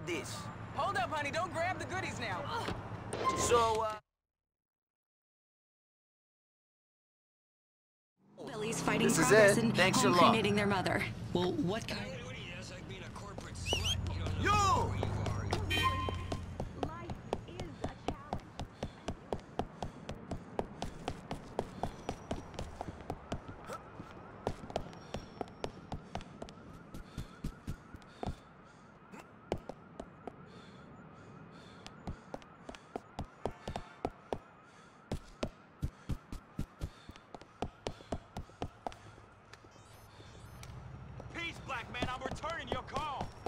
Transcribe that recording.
need this. Hold up, honey. Don't grab the goodies now. So, Billy's fighting This is progress it. and Thanks home a lot. cremating their mother. Well, what kind of... That's like being a corporate slut. You don't know You! who you are. Life is a challenge. Peace, black man. I'm returning your call.